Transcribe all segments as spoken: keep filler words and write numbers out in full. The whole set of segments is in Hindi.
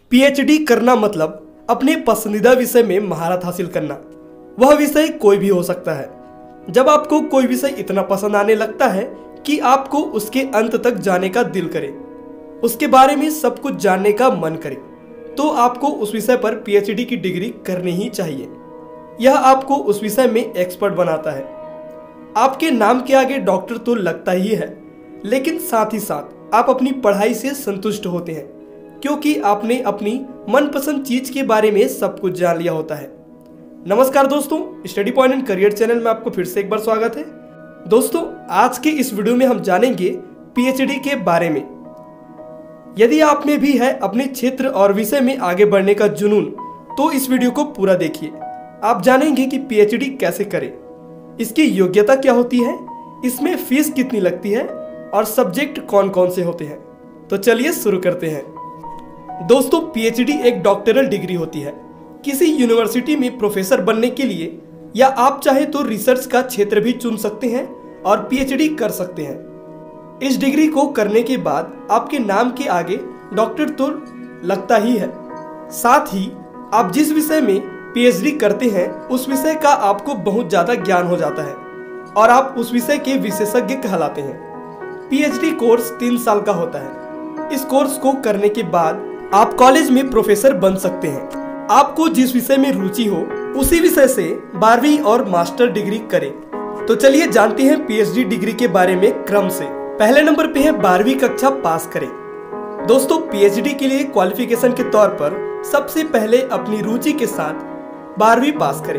पीएचडी करना मतलब अपने पसंदीदा विषय में महारत हासिल करना। वह विषय कोई भी हो सकता है। जब आपको कोई विषय इतना पसंद आने लगता है कि आपको उसके अंत तक जाने का दिल करे, उसके बारे में सब कुछ जानने का मन करे, तो आपको उस विषय पर पीएचडी की डिग्री करनी ही चाहिए। यह आपको उस विषय में एक्सपर्ट बनाता है। आपके नाम के आगे डॉक्टर तो लगता ही है, लेकिन साथ ही साथ आप अपनी पढ़ाई से संतुष्ट होते हैं, क्योंकि आपने अपनी मनपसंद चीज के बारे में सब कुछ जान लिया होता है। नमस्कार दोस्तों, study point and career channel में आपको फिर से एक बार स्वागत है। दोस्तों, आज के इस वीडियो में हम जानेंगे पीएचडी के बारे में। यदि आप में भी है अपने क्षेत्र और विषय में आगे बढ़ने का जुनून, तो इस वीडियो को पूरा देखिए। आप जानेंगे कि पीएचडी कैसे करें, इसकी योग्यता क्या होती है, इसमें फीस कितनी लगती है और सब्जेक्ट कौन कौन से होते हैं। तो चलिए शुरू करते हैं। दोस्तों, पीएचडी एक डॉक्टरल डिग्री होती है। किसी यूनिवर्सिटी में प्रोफेसर बनने के लिए या आप चाहे तो रिसर्च का क्षेत्र भी चुन सकते हैं और पीएचडी कर सकते हैं। इस डिग्री को करने के बाद आपके नाम के आगे डॉक्टर तो लगता ही है, साथ ही आप जिस विषय में पीएचडी करते हैं उस विषय का आपको बहुत ज्यादा ज्ञान हो जाता है और आप उस विषय के विशेषज्ञ कहलाते हैं। पीएचडी कोर्स तीन साल का होता है। इस कोर्स को करने के बाद आप कॉलेज में प्रोफेसर बन सकते हैं। आपको जिस विषय में रुचि हो उसी विषय से बारहवीं और मास्टर डिग्री करें। तो चलिए जानते हैं पीएचडी डिग्री के बारे में क्रम से। पहले नंबर पे है बारहवीं कक्षा पास करें। दोस्तों, पीएचडी के लिए क्वालिफिकेशन के तौर पर सबसे पहले अपनी रुचि के साथ बारहवीं पास करें।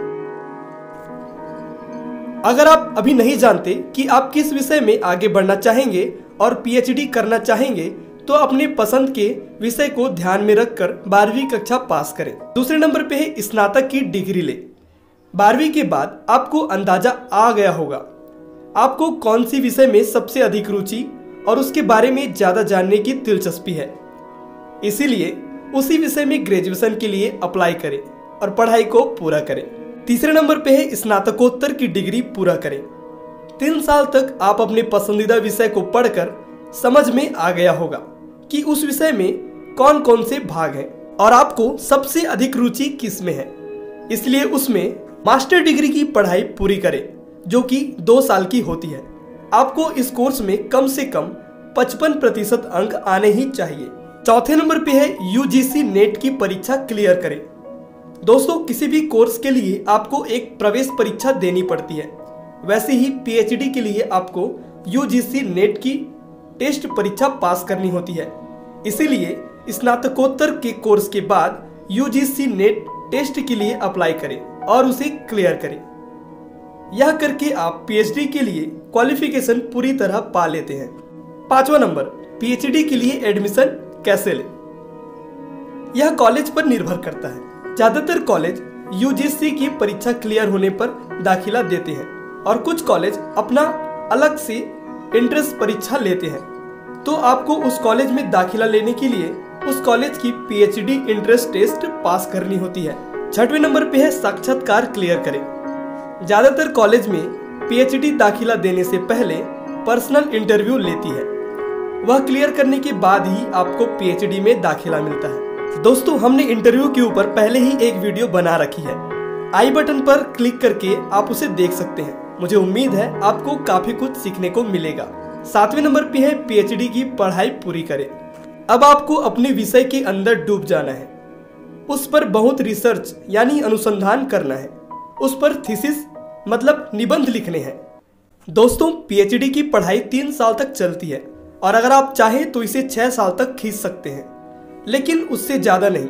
अगर आप अभी नहीं जानते कि आप किस विषय में आगे बढ़ना चाहेंगे और पीएचडी करना चाहेंगे, तो अपने पसंद के विषय को ध्यान में रखकर बारहवीं कक्षा पास करें। दूसरे नंबर पे है स्नातक की डिग्री ले। बारहवीं के बाद आपको अंदाजा आ गया होगा आपको कौन सी विषय में सबसे अधिक रुचि और उसके बारे में ज्यादा जानने की दिलचस्पी है। इसीलिए उसी विषय में ग्रेजुएशन के लिए अप्लाई करें और पढ़ाई को पूरा करें। तीसरे नंबर पे है स्नातकोत्तर की डिग्री पूरा करें। तीन साल तक आप अपने पसंदीदा विषय को पढ़कर समझ में आ गया होगा कि उस विषय में कौन कौन से भाग हैं और आपको सबसे अधिक रुचि किस में है। इसलिए उसमें मास्टर डिग्री की पढ़ाई पूरी करें, जो कि दो साल की होती है। आपको इस कोर्स में कम से कम पचपन प्रतिशत अंक आने ही चाहिए। चौथे नंबर पे है यूजीसी नेट की परीक्षा क्लियर करें। दोस्तों, किसी भी कोर्स के लिए आपको एक प्रवेश परीक्षा देनी पड़ती है। वैसे ही पीएचडी के लिए आपको यूजीसी नेट की टेस्ट परीक्षा पास करनी होती है। इसीलिए स्नातकोत्तर के कोर्स के बाद यूजीसी नेट टेस्ट के लिए अप्लाई करें और उसे क्लियर करें। यह करके आप पीएचडी के लिए क्वालिफिकेशन पूरी तरह पा लेते हैं। पांचवा नंबर, पीएचडी के लिए एडमिशन कैसे लें। यह कॉलेज पर निर्भर करता है। ज्यादातर कॉलेज यूजीसी की परीक्षा क्लियर होने पर दाखिला देते हैं और कुछ कॉलेज अपना अलग से एंट्रेंस परीक्षा लेते हैं। तो आपको उस कॉलेज में दाखिला लेने के लिए उस कॉलेज की पीएचडी एंट्रेंस टेस्ट पास करनी होती है। छठवें नंबर पे है साक्षात्कार क्लियर करें। ज्यादातर कॉलेज में पीएचडी दाखिला देने से पहले पर्सनल इंटरव्यू लेती है। वह क्लियर करने के बाद ही आपको पीएचडी में दाखिला मिलता है। दोस्तों, हमने इंटरव्यू के ऊपर पहले ही एक वीडियो बना रखी है। आई बटन पर क्लिक करके आप उसे देख सकते हैं। मुझे उम्मीद है आपको काफी कुछ सीखने को मिलेगा। सातवें नंबर पे है पीएचडी की पढ़ाई पूरी करें। अब आपको अपने विषय के अंदर डूब जाना है, उस पर बहुत रिसर्च यानी अनुसंधान करना है, उस पर थीसिस मतलब निबंध लिखने हैं। दोस्तों, पीएचडी की पढ़ाई तीन साल तक चलती है और अगर आप चाहें तो इसे छह साल तक खींच सकते हैं, लेकिन उससे ज्यादा नहीं।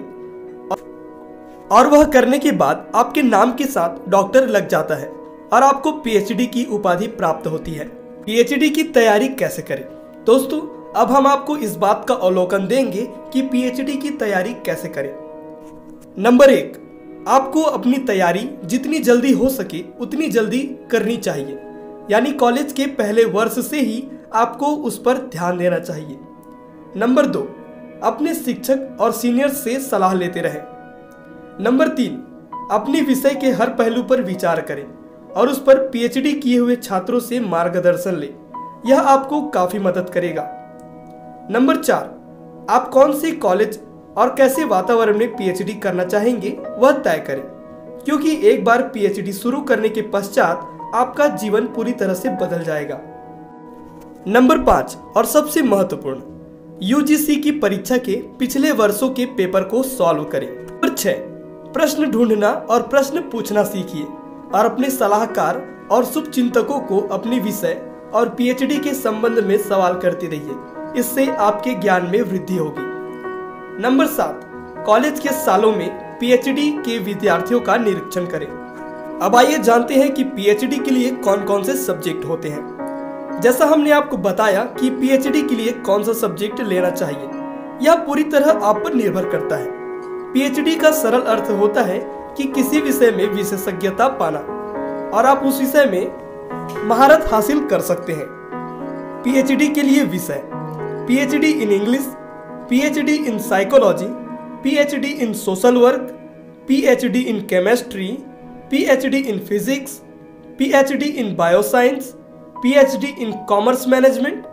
और वह करने के बाद आपके नाम के साथ डॉक्टर लग जाता है और आपको पीएचडी की उपाधि प्राप्त होती है। पीएचडी की तैयारी कैसे करें। दोस्तों, अब हम आपको इस बात का अवलोकन देंगे कि पीएचडी की तैयारी कैसे करें। नंबर एक, आपको अपनी तैयारी जितनी जल्दी हो सके उतनी जल्दी करनी चाहिए, यानी कॉलेज के पहले वर्ष से ही आपको उस पर ध्यान देना चाहिए। नंबर दो, अपने शिक्षक और सीनियर्स से सलाह लेते रहें। नंबर तीन, अपने विषय के हर पहलू पर विचार करें और उस पर पीएचडी किए हुए छात्रों से मार्गदर्शन लें। यह आपको काफी मदद करेगा। नंबर चार, आप कौन से कॉलेज और कैसे वातावरण में पीएचडी करना चाहेंगे वह तय करें, क्योंकि एक बार पीएचडी शुरू करने के पश्चात आपका जीवन पूरी तरह से बदल जाएगा। नंबर पाँच और सबसे महत्वपूर्ण, यूजीसी की परीक्षा के पिछले वर्षों के पेपर को सॉल्व करें। नंबर छह, प्रश्न ढूंढना और प्रश्न पूछना सीखिए और अपने सलाहकार और शुभचिंतकों को अपने विषय और पीएचडी के संबंध में सवाल करते रहिए, इससे आपके ज्ञान में वृद्धि होगी। नंबर सात, कॉलेज के सालों में पीएचडी के विद्यार्थियों का निरीक्षण करें। अब आइए जानते हैं कि पीएचडी के लिए कौन कौन से सब्जेक्ट होते हैं। जैसा हमने आपको बताया कि पीएचडी के लिए कौन सा सब्जेक्ट लेना चाहिए, यह पूरी तरह आप पर निर्भर करता है। पीएचडी का सरल अर्थ होता है कि किसी विषय में विशेषज्ञता पाना और आप उस विषय में महारत हासिल कर सकते हैं। पीएचडी के लिए विषय: PhD in English, PhD in psychology, PhD in social work, PhD in chemistry, PhD in physics, PhD in bioscience, PhD in commerce management,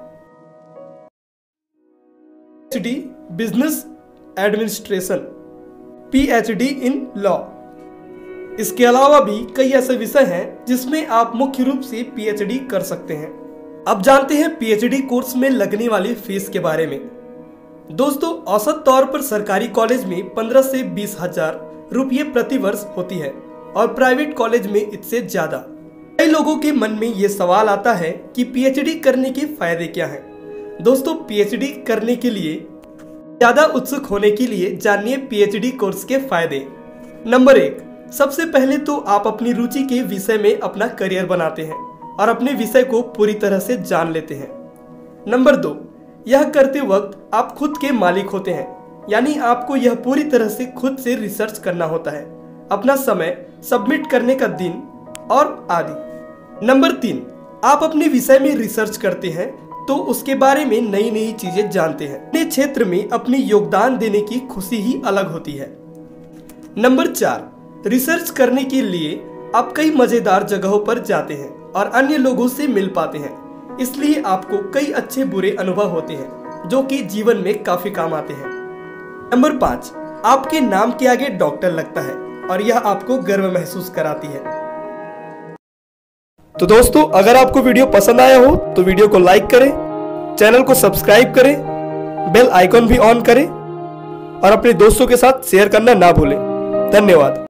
PhD business administration, PhD in law. इसके अलावा भी कई ऐसे विषय हैं जिसमें आप मुख्य रूप से पीएचडी कर सकते हैं। अब जानते हैं पीएचडी कोर्स में लगने वाली फीस के बारे में। दोस्तों, औसत तौर पर सरकारी कॉलेज में पंद्रह से बीस हजार रुपये प्रति वर्ष होती है और प्राइवेट कॉलेज में इससे ज्यादा। कई लोगों के मन में ये सवाल आता है कि पीएचडी करने के फायदे क्या हैं। दोस्तों, पीएचडी करने के लिए ज्यादा उत्सुक होने के लिए जानिए पीएचडी कोर्स के फायदे। नंबर एक, सबसे पहले तो आप अपनी रुचि के विषय में अपना करियर बनाते हैं और अपने विषय को पूरी तरह से जान लेते हैं। नंबर दो, यह करते वक्त आप खुद के मालिक होते हैं, यानी आपको यह पूरी तरह से खुद से रिसर्च करना होता है, अपना समय, सबमिट करने का दिन और आदि। नंबर तीन, आप अपने विषय में रिसर्च करते हैं तो उसके बारे में नई नई चीजें जानते हैं। अपने क्षेत्र में अपनी योगदान देने की खुशी ही अलग होती है। नंबर चार, रिसर्च करने के लिए आप कई मजेदार जगहों पर जाते हैं और अन्य लोगों से मिल पाते हैं, इसलिए आपको कई अच्छे बुरे अनुभव होते हैं जो कि जीवन में काफी काम आते हैं। नंबर पाँच, आपके नाम के आगे डॉक्टर लगता है और यह आपको गर्व महसूस कराती है। तो दोस्तों, अगर आपको वीडियो पसंद आया हो तो वीडियो को लाइक करें, चैनल को सब्सक्राइब करें, बेल आइकॉन भी ऑन करें और अपने दोस्तों के साथ शेयर करना ना भूलें। धन्यवाद।